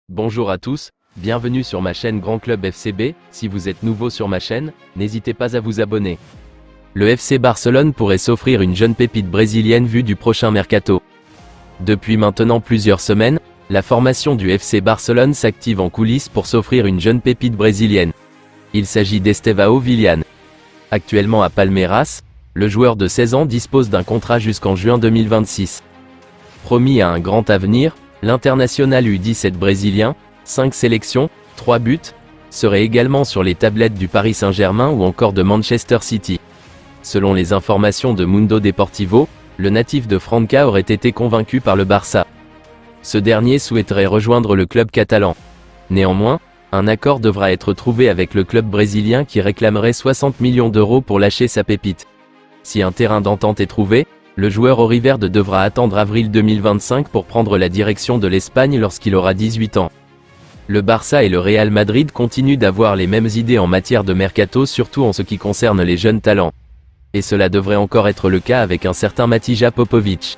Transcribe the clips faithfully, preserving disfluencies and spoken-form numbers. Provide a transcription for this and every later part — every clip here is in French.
Bonjour à tous, bienvenue sur ma chaîne Grand Club F C B. Si vous êtes nouveau sur ma chaîne, n'hésitez pas à vous abonner. Le F C Barcelone pourrait s'offrir une jeune pépite brésilienne vue du prochain mercato. Depuis maintenant plusieurs semaines, la formation du F C Barcelone s'active en coulisses pour s'offrir une jeune pépite brésilienne. Il s'agit d'Estevão Willian. Actuellement à Palmeiras, le joueur de seize ans dispose d'un contrat jusqu'en juin deux mille vingt-six. Promis à un grand avenir, l'international U dix-sept brésilien, cinq sélections, trois buts, serait également sur les tablettes du Paris Saint-Germain ou encore de Manchester City. Selon les informations de Mundo Deportivo, le natif de Franca aurait été convaincu par le Barça. Ce dernier souhaiterait rejoindre le club catalan. Néanmoins, un accord devra être trouvé avec le club brésilien qui réclamerait soixante millions d'euros pour lâcher sa pépite. Si un terrain d'entente est trouvé, le joueur auriverde devra attendre avril deux mille vingt-cinq pour prendre la direction de l'Espagne lorsqu'il aura dix-huit ans. Le Barça et le Real Madrid continuent d'avoir les mêmes idées en matière de mercato, surtout en ce qui concerne les jeunes talents. Et cela devrait encore être le cas avec un certain Matija Popovic.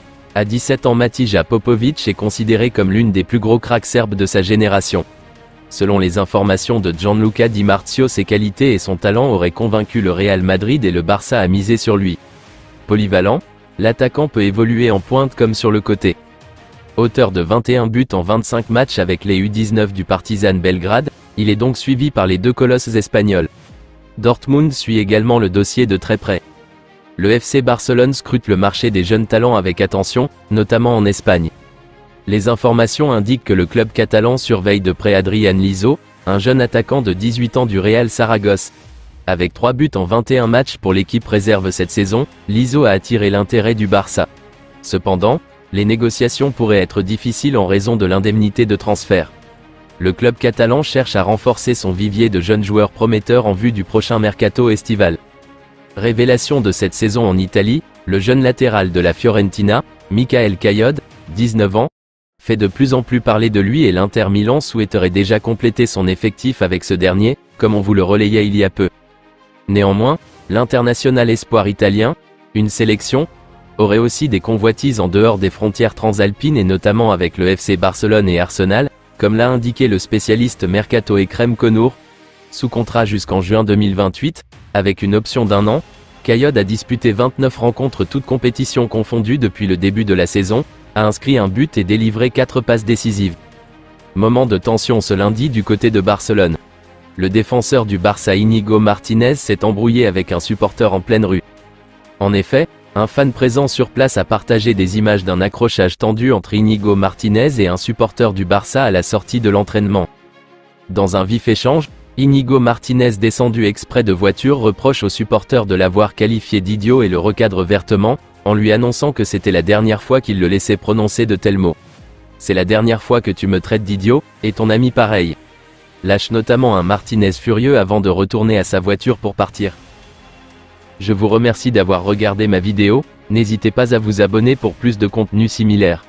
À dix-sept ans, Matija Popovic est considéré comme l'une des plus gros cracks serbes de sa génération. Selon les informations de Gianluca Di Marzio, ses qualités et son talent auraient convaincu le Real Madrid et le Barça à miser sur lui. Polyvalent, l'attaquant peut évoluer en pointe comme sur le côté. Auteur de vingt et un buts en vingt-cinq matchs avec les U dix-neuf du Partizan Belgrade, il est donc suivi par les deux colosses espagnols. Dortmund suit également le dossier de très près. Le F C Barcelone scrute le marché des jeunes talents avec attention, notamment en Espagne. Les informations indiquent que le club catalan surveille de près Adrián Liso, un jeune attaquant de dix-huit ans du Real Saragosse. Avec trois buts en vingt et un matchs pour l'équipe réserve cette saison, Liso a attiré l'intérêt du Barça. Cependant, les négociations pourraient être difficiles en raison de l'indemnité de transfert. Le club catalan cherche à renforcer son vivier de jeunes joueurs prometteurs en vue du prochain mercato estival. Révélation de cette saison en Italie, le jeune latéral de la Fiorentina, Michael Kayode, dix-neuf ans, fait de plus en plus parler de lui et l'Inter Milan souhaiterait déjà compléter son effectif avec ce dernier, comme on vous le relayait il y a peu. Néanmoins, l'international espoir italien, une sélection, aurait aussi des convoitises en dehors des frontières transalpines et notamment avec le F C Barcelone et Arsenal, comme l'a indiqué le spécialiste Mercato Ekrem Konour. Sous contrat jusqu'en juin deux mille vingt-huit, avec une option d'un an, Kayode a disputé vingt-neuf rencontres toutes compétitions confondues depuis le début de la saison, a inscrit un but et délivré quatre passes décisives. Moment de tension ce lundi du côté de Barcelone. Le défenseur du Barça Íñigo Martínez s'est embrouillé avec un supporter en pleine rue. En effet, un fan présent sur place a partagé des images d'un accrochage tendu entre Íñigo Martínez et un supporter du Barça à la sortie de l'entraînement. Dans un vif échange, Íñigo Martínez, descendu exprès de voiture, reproche au supporter de l'avoir qualifié d'idiot et le recadre vertement, en lui annonçant que c'était la dernière fois qu'il le laissait prononcer de tels mots. « C'est la dernière fois que tu me traites d'idiot, et ton ami pareil », lâche notamment un Martínez furieux avant de retourner à sa voiture pour partir. Je vous remercie d'avoir regardé ma vidéo, n'hésitez pas à vous abonner pour plus de contenu similaire.